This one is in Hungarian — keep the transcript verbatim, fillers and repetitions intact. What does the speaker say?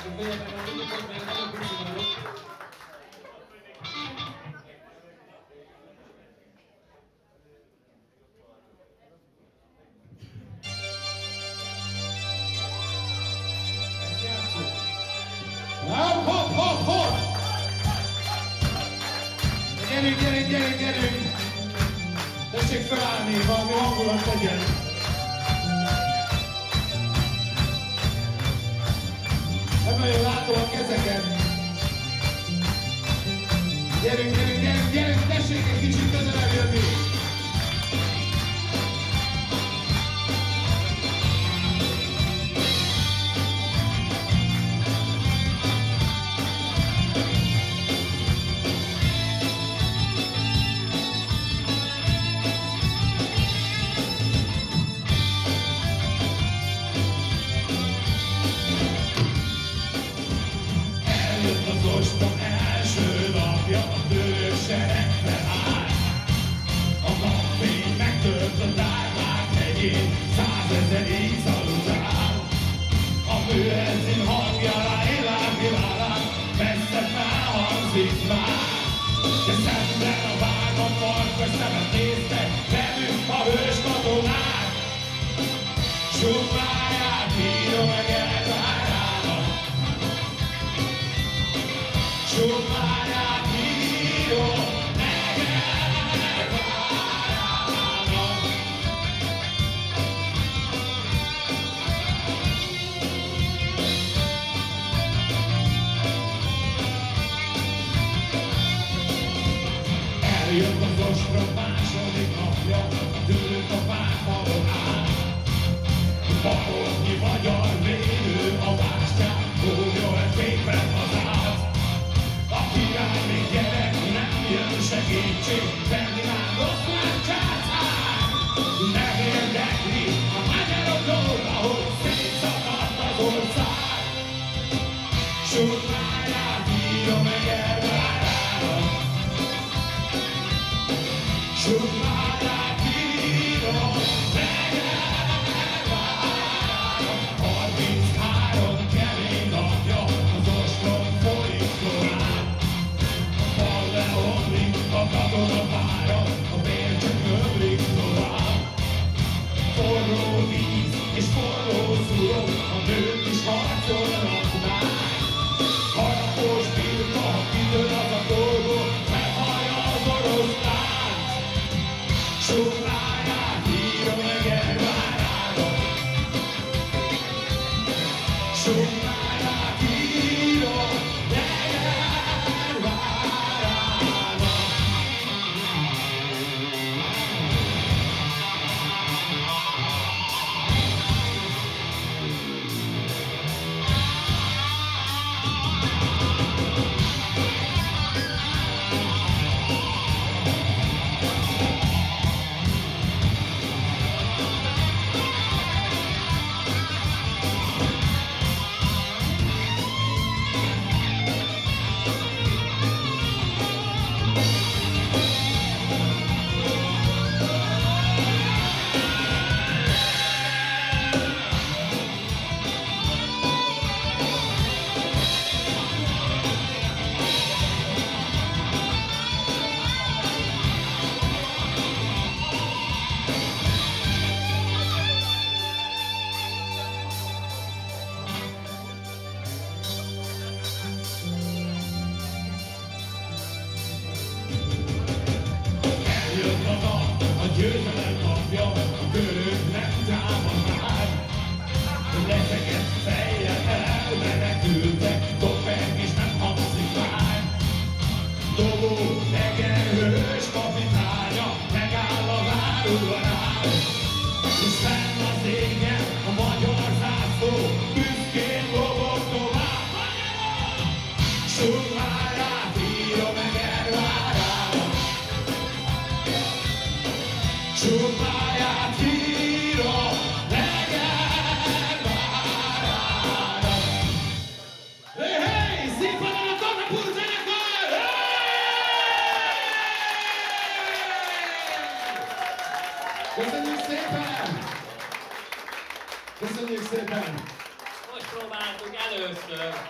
Hopp, hopp, hopp, hopp! Gyerünk, gyerünk, gyerünk, gyerünk! Tessék felállni, valami hangulat legyen! Nem nagyon látom a kezeket! Gyerünk, gyerünk, gyerünk, gyerünk! Tessék egy kicsit közelebb jönni! Az ostrom első napja, a tősereg feláll. A napfény megtört a Tármák hegyén, százezer éjszal után. A műezzin hangja rá világ-világán, messze felhangzik már. De szemben a vágott farkas szemet néztek, velünk a hős katonák. Zsummáját írja meg elvárának. Zsummáját írja meg elvárának. Eljött az ostrom második napja, tőlük a pártfalon áll. Barognyi magyar védő a bástyán, húrja egy fékben hazát. A király még gyerek, nem jön segítség, Ferdinand oszmán császár. Nem érdekli a magyarok dolga, hogy szétszakadt az ország. Zsummáját írja meg elvárának. Zsummáját írja meg elvárának. harminchárom kemény napja, az ostrom folyik során. A fal leomlik, a katona fáradt, a vér csak ömlik tovább. Forró víz és forró szurok, a nők is harcolnak már. Harapós birka, kitör az a dolgot, meghallja az oroszlán. Zsummáját írja meg elvárának. Zsummáját írja meg elvárának. Eljött a nap, a győzelem napja, a török nem támad már. Lefekett fejjel elmenekültek, dobben és nem hangzik már. Dobó, Egerhős kapitánya, megáll a váróvonál. És fenn az égen a magyar zászló, büszkén lobog tovább. Zsummáját írja meg elvárának. Zsummáját írja meg elvárának. Hey, hey! Szépen a Katapult zenekar! Hey! Köszönjük szépen! Köszönjük szépen! Most próbáltuk először.